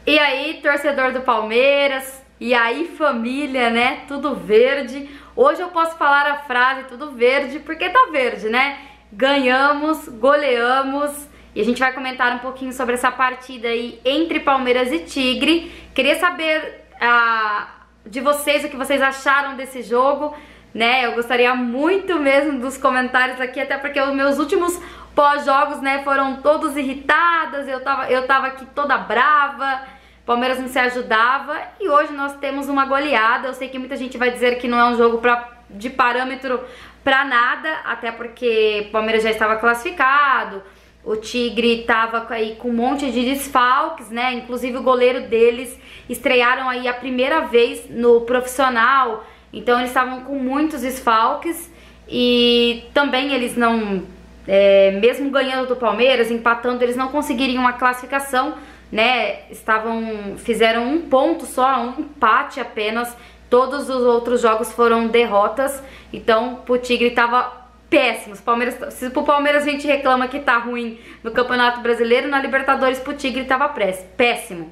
E aí, torcedor do Palmeiras, e aí família, né? Tudo verde. Hoje eu posso falar a frase tudo verde porque tá verde, né? Ganhamos, goleamos e a gente vai comentar um pouquinho sobre essa partida aí entre Palmeiras e Tigre. Queria saber de vocês o que vocês acharam desse jogo, né? Eu gostaria muito mesmo dos comentários aqui, até porque os meus últimos pós-jogos, né, foram todos irritadas, eu tava aqui toda brava, Palmeiras não se ajudava e hoje nós temos uma goleada. Eu sei que muita gente vai dizer que não é um jogo de parâmetro pra nada, até porque o Palmeiras já estava classificado, o Tigre tava aí com um monte de desfalques, né, inclusive o goleiro deles estrearam aí a primeira vez no profissional, então eles estavam com muitos desfalques e também eles não... mesmo ganhando do Palmeiras, empatando, eles não conseguiriam a classificação, né? Fizeram um ponto só, um empate apenas. Todos os outros jogos foram derrotas. Então, pro Tigre tava péssimo. Se pro Palmeiras a gente reclama que tá ruim no Campeonato Brasileiro, na Libertadores pro Tigre tava péssimo.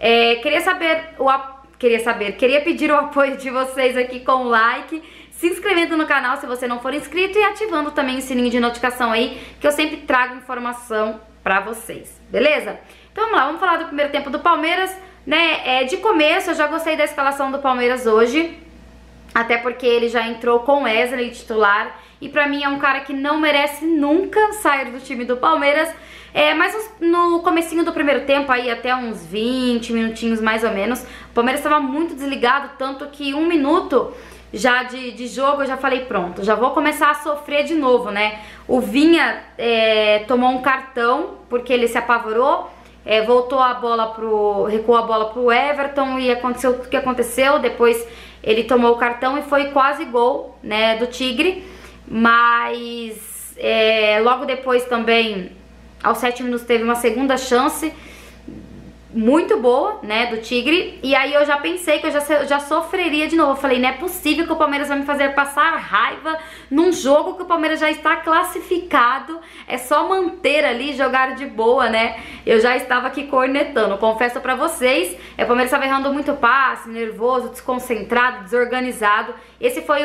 Queria pedir o apoio de vocês aqui com o like, se inscrevendo no canal se você não for inscrito e ativando também o sininho de notificação aí, que eu sempre trago informação pra vocês, beleza? Então vamos lá, vamos falar do primeiro tempo do Palmeiras, né? De começo eu já gostei da escalação do Palmeiras hoje, até porque ele já entrou com Wesley titular e pra mim é um cara que não merece nunca sair do time do Palmeiras. Mas no comecinho do primeiro tempo, aí até uns 20 minutinhos mais ou menos, o Palmeiras estava muito desligado, tanto que 1 minuto já de jogo eu já falei, pronto, já vou começar a sofrer de novo, né? O Vinha tomou um cartão porque ele se apavorou, recuou a bola pro Everton e aconteceu o que aconteceu. Depois ele tomou o cartão e foi quase gol, né, do Tigre, mas logo depois também, aos 7 minutos, teve uma segunda chance muito boa, né, do Tigre. E aí eu já pensei que eu já sofreria de novo. Eu falei, não é possível que o Palmeiras vai me fazer passar raiva num jogo que o Palmeiras já está classificado. É só manter ali, jogar de boa, né? Eu já estava aqui cornetando, confesso pra vocês. O Palmeiras estava errando muito passe, nervoso, desconcentrado, desorganizado. Esse foi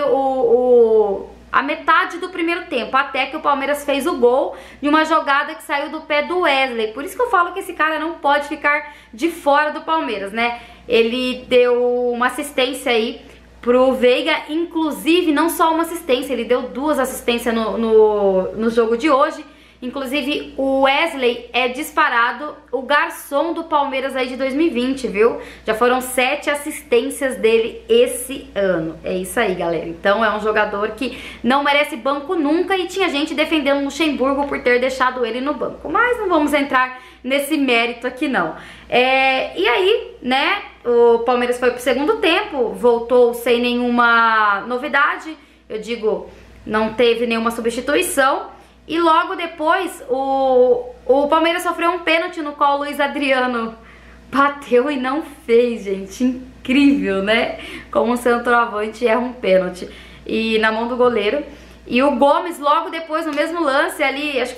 a metade do primeiro tempo, até que o Palmeiras fez o gol de uma jogada que saiu do pé do Wesley. Por isso que eu falo que esse cara não pode ficar de fora do Palmeiras, né? Ele deu uma assistência aí pro Veiga, inclusive não só uma assistência, ele deu 2 assistências no jogo de hoje. Inclusive o Wesley é disparado o garçom do Palmeiras aí de 2020, viu? Já foram 7 assistências dele esse ano. É isso aí, galera. Então é um jogador que não merece banco nunca e tinha gente defendendo o Luxemburgo por ter deixado ele no banco. Mas não vamos entrar nesse mérito aqui não. E aí, né, o Palmeiras foi pro segundo tempo, voltou sem nenhuma novidade. Eu digo, não teve nenhuma substituição. E logo depois o Palmeiras sofreu um pênalti no qual o Luiz Adriano bateu e não fez, gente. Incrível, né? Como um centroavante erra um pênalti e na mão do goleiro. E o Gomes logo depois, no mesmo lance ali, acho que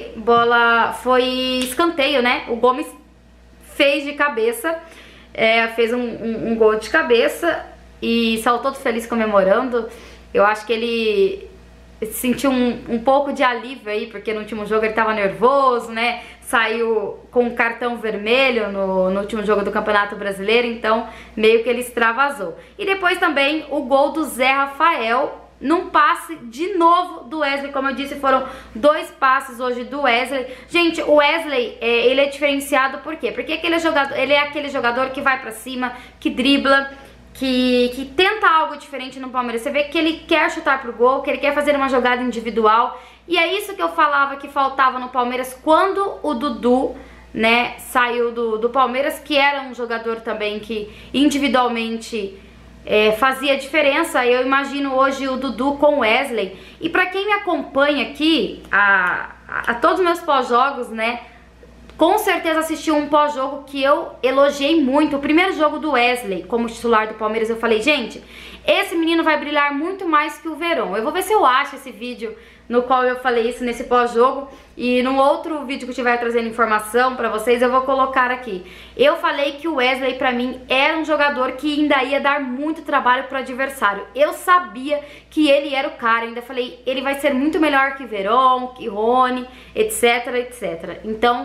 foi escanteio, né? O Gomes fez de cabeça, fez um gol de cabeça e saiu todo feliz comemorando. Eu acho que ele sentiu um pouco de alívio aí, porque no último jogo ele tava nervoso, né? Saiu com um cartão vermelho no último jogo do Campeonato Brasileiro, então meio que ele extravasou. E depois também o gol do Zé Rafael, num passe de novo do Wesley. Como eu disse, foram 2 passes hoje do Wesley. Gente, o Wesley, ele é diferenciado por quê? Porque ele é aquele jogador que vai pra cima, que dribla, que tenta algo diferente no Palmeiras. Você vê que ele quer chutar pro gol, que ele quer fazer uma jogada individual. E é isso que eu falava que faltava no Palmeiras quando o Dudu, né, saiu do Palmeiras, que era um jogador também que individualmente fazia diferença. Eu imagino hoje o Dudu com o Wesley. E pra quem me acompanha aqui, a todos os meus pós-jogos, né, com certeza assistiu um pós-jogo que eu elogiei muito. O primeiro jogo do Wesley como titular do Palmeiras, eu falei, gente, esse menino vai brilhar muito mais que o Verón. Eu vou ver se eu acho esse vídeo no qual eu falei isso nesse pós-jogo. E num outro vídeo que eu estiver trazendo informação pra vocês, eu vou colocar aqui. Eu falei que o Wesley, pra mim, era um jogador que ainda ia dar muito trabalho pro adversário. Eu sabia que ele era o cara, ainda falei, ele vai ser muito melhor que Veron, que Rony, etc, etc. Então,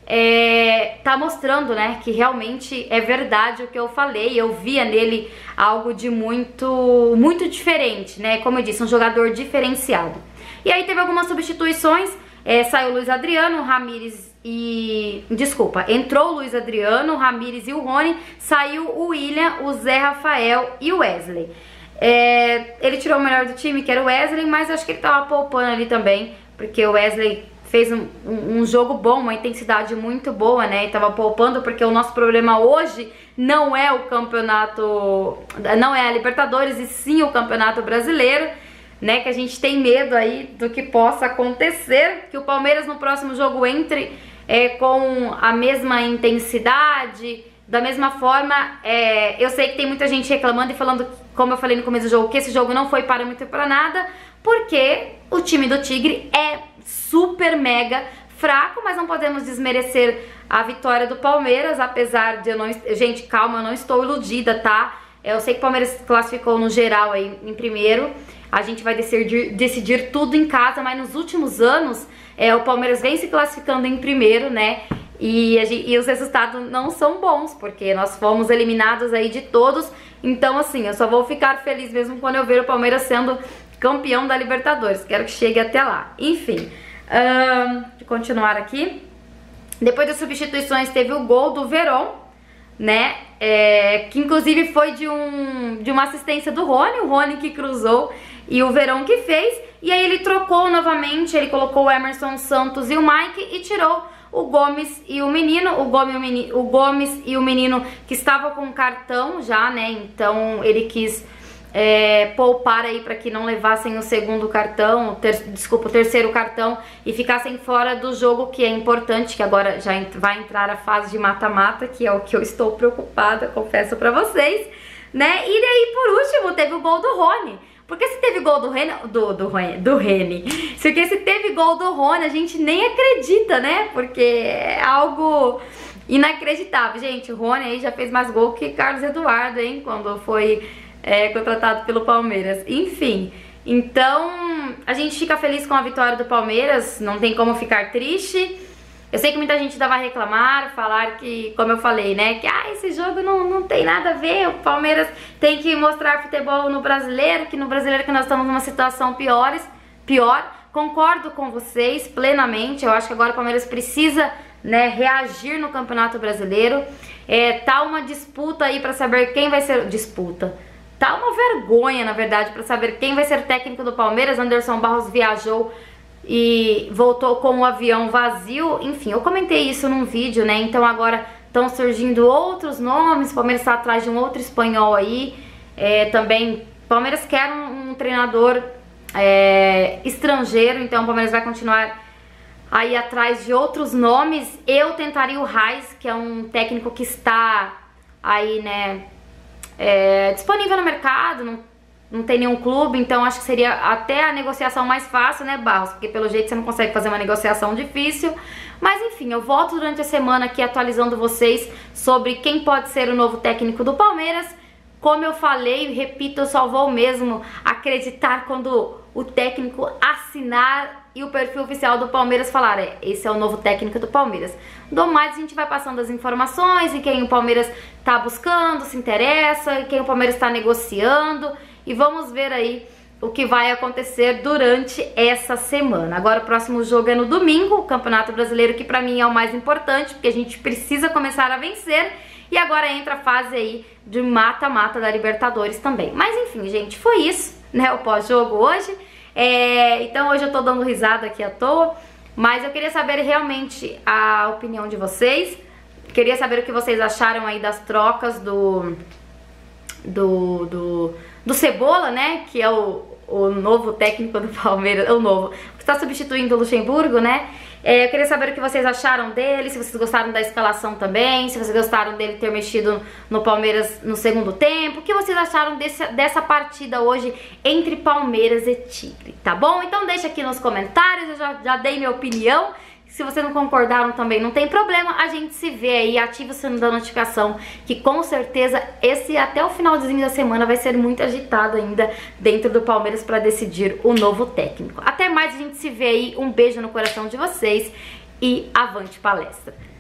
tá mostrando, né, que realmente é verdade o que eu falei. Eu via nele algo de muito diferente, né, como eu disse, um jogador diferenciado. E aí teve algumas substituições. Saiu o Luiz Adriano, o Ramires e... Desculpa, entrou o Luiz Adriano, o Ramires e o Rony. Saiu o William, o Zé Rafael e o Wesley. Ele tirou o melhor do time, que era o Wesley, mas acho que ele tava poupando ali também, porque o Wesley fez um jogo bom, uma intensidade muito boa, né? E tava poupando, porque o nosso problema hoje não é o campeonato... Não é a Libertadores, e sim o Campeonato Brasileiro, né, que a gente tem medo aí do que possa acontecer, que o Palmeiras no próximo jogo entre com a mesma intensidade, da mesma forma. Eu sei que tem muita gente reclamando e falando, como eu falei no começo do jogo, que esse jogo não foi parâmetro pra nada, porque o time do Tigre é super mega fraco, mas não podemos desmerecer a vitória do Palmeiras, apesar de eu não... Gente, calma, eu não estou iludida, tá? Eu sei que o Palmeiras classificou no geral aí em primeiro. A gente vai decidir tudo em casa, mas nos últimos anos o Palmeiras vem se classificando em primeiro, né? E os resultados não são bons, porque nós fomos eliminados aí de todos. Então, assim, eu só vou ficar feliz mesmo quando eu ver o Palmeiras sendo campeão da Libertadores. Quero que chegue até lá. Enfim, de continuar aqui. Depois das substituições teve o gol do Veron, né? Que inclusive foi de uma assistência do Rony, o Rony que cruzou e o Veron que fez. E aí ele trocou novamente, ele colocou o Emerson Santos e o Mike e tirou o Gomes e o menino. O Gomes e o menino que estava com cartão já, né? Então ele quis poupar aí para que não levassem o segundo cartão, o terceiro cartão e ficassem fora do jogo, que é importante, que agora já vai entrar a fase de mata-mata, que é o que eu estou preocupada, confesso pra vocês, né? E daí, por último, teve o gol do Rony. Porque se teve gol do Reni, se teve gol do Rony, a gente nem acredita, né? Porque é algo inacreditável. Gente, o Rony aí já fez mais gol que Carlos Eduardo, hein? Quando foi contratado pelo Palmeiras. Enfim, então a gente fica feliz com a vitória do Palmeiras, não tem como ficar triste. Eu sei que muita gente ainda vai reclamar, falar que, como eu falei, né, que esse jogo não tem nada a ver, o Palmeiras tem que mostrar futebol no brasileiro, que no brasileiro que nós estamos numa situação pior. Concordo com vocês plenamente, eu acho que agora o Palmeiras precisa, né, reagir no Campeonato Brasileiro. Tá uma disputa aí pra saber quem vai ser... Tá uma vergonha, na verdade, pra saber quem vai ser técnico do Palmeiras. Anderson Barros viajou e voltou com o avião vazio. Enfim, eu comentei isso num vídeo, né? Então agora estão surgindo outros nomes. O Palmeiras está atrás de um outro espanhol aí. Também, o Palmeiras quer um treinador estrangeiro. Então o Palmeiras vai continuar aí atrás de outros nomes. Eu tentaria o Reis, que é um técnico que está aí, né, disponível no mercado, não tem nenhum clube, então acho que seria até a negociação mais fácil, né, Barros? Porque pelo jeito você não consegue fazer uma negociação difícil. Mas enfim, eu volto durante a semana aqui atualizando vocês sobre quem pode ser o novo técnico do Palmeiras. Como eu falei e repito, eu só vou mesmo acreditar quando o técnico assinar e o perfil oficial do Palmeiras falar, esse é o novo técnico do Palmeiras. Do mais, a gente vai passando as informações e quem o Palmeiras tá buscando, se interessa, quem o Palmeiras está negociando. E vamos ver aí o que vai acontecer durante essa semana. Agora o próximo jogo é no domingo, o Campeonato Brasileiro, que pra mim é o mais importante, porque a gente precisa começar a vencer. E agora entra a fase aí de mata-mata da Libertadores também. Mas enfim, gente, foi isso, né, o pós-jogo hoje. Então hoje eu tô dando risada aqui à toa, mas eu queria saber realmente a opinião de vocês. Queria saber o que vocês acharam aí das trocas do Cebola, né, que é o novo técnico do Palmeiras, o novo, que está substituindo o Luxemburgo, né. Eu queria saber o que vocês acharam dele, se vocês gostaram da escalação também, se vocês gostaram dele ter mexido no Palmeiras no segundo tempo, o que vocês acharam dessa partida hoje entre Palmeiras e Tigre, tá bom? Então deixa aqui nos comentários, eu já dei minha opinião. Se vocês não concordaram também, não tem problema, a gente se vê aí, ativa o sininho da notificação, que com certeza esse até o finalzinho da semana vai ser muito agitado ainda dentro do Palmeiras para decidir o novo técnico. Até mais, a gente se vê aí, um beijo no coração de vocês e avante palestra!